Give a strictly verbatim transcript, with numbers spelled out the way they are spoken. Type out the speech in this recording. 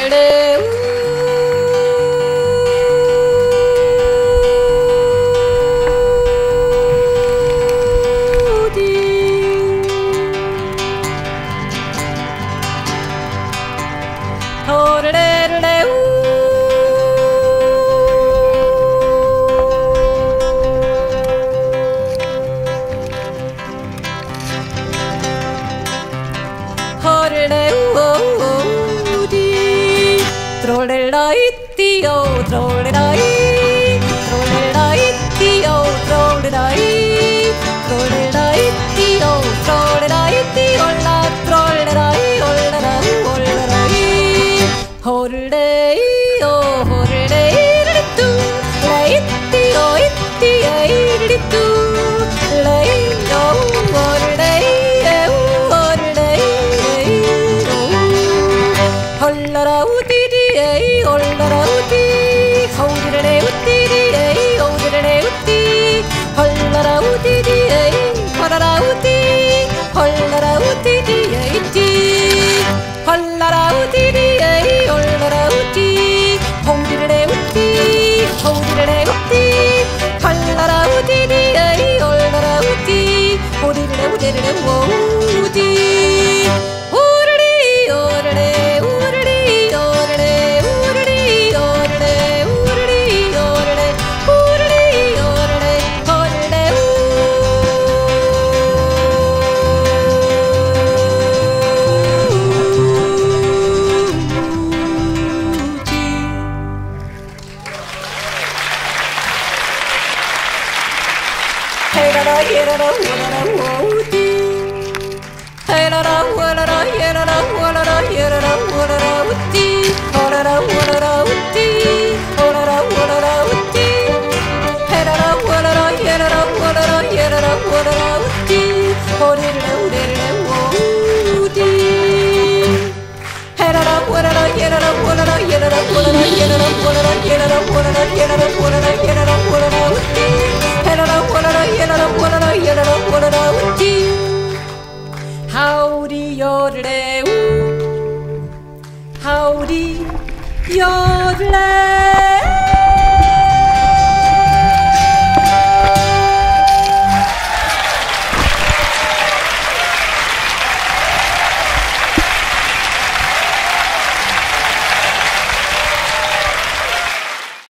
호르레 우디 호르레르레 우 호르레 우디 트롤레라이띠오 트롤레라이 트롤레라이띠오 트롤레라이 트롤레라이띠오 트롤레라이띠 올라 트롤레라이 올라라 올라라이 호르레이오 호르레이르리뚜 레이띠오 이띠에이르리뚜 레이오 호르레이에우 호르레이에우 헐라라 우디리에이 올라라 우디 호르레레 우디리에이 호르레레 우디 헐라라 우디리에이 헐라라 우디 헐라라 우디리에이띠 헐라라 우디리에이 올라라 우디 호르레레 우디 호르레레 우디 헐라라 우디리에이 올라라 우디 호르레레 우디레레 우디 오르리 오르레 우르리 오르레 우르리 오르레 우르리 오르레 우르리 오르레 호르레 우디 헤라라 예라라 우라라 우디 헤라라 우라라 예라라 우라라 예라라 우라라 우디 호라라 우라라